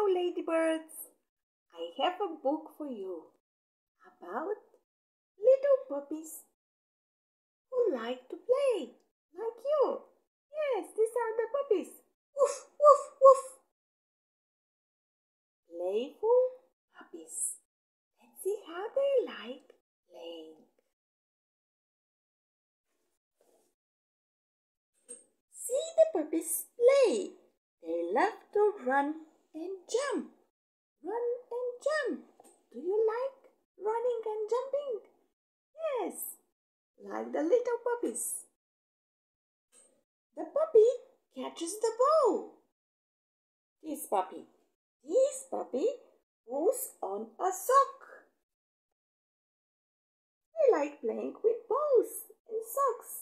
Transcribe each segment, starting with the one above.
Hello, ladybirds. I have a book for you about little puppies who like to play, like you. Yes, these are the puppies. Woof, woof, woof. Playful puppies. Let's see how they like playing. See the puppies play. They love to run and jump. Run and jump. Do you like running and jumping? Yes, like the little puppies. The puppy catches the ball. This puppy pulls on a sock. They like playing with balls and socks.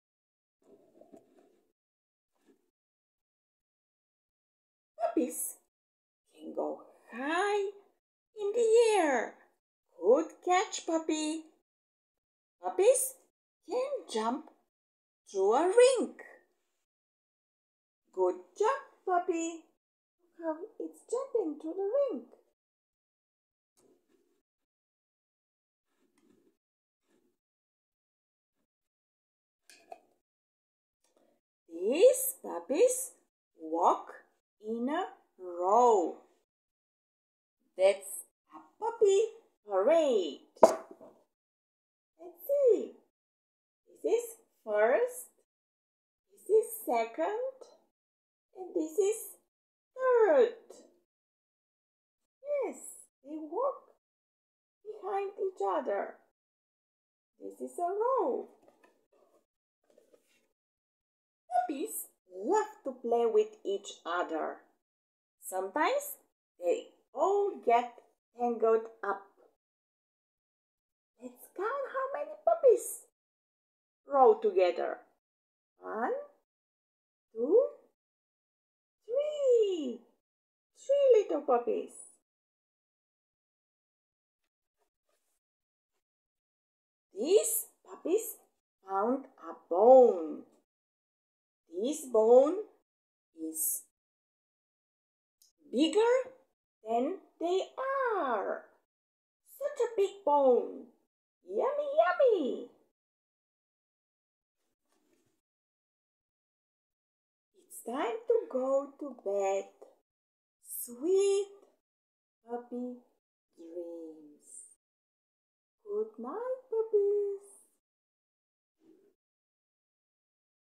Puppies can go high in the air. Good catch, puppy. Puppies can jump through a rink. Good job, puppy. Look how it's jumping through the rink. These puppies walk in a row. That's a puppy parade. Let's see. This is first, this is second, and this is third. Yes, they walk behind each other. This is a row. Puppies love to play with each other. Sometimes they all get tangled up. Let's count how many puppies row together. 1, 2, 3. 3 little puppies. These puppies found a bone. This bone is bigger than they are. Such a big bone. Yummy, yummy. It's time to go to bed. Sweet puppy dreams. Good night, puppies.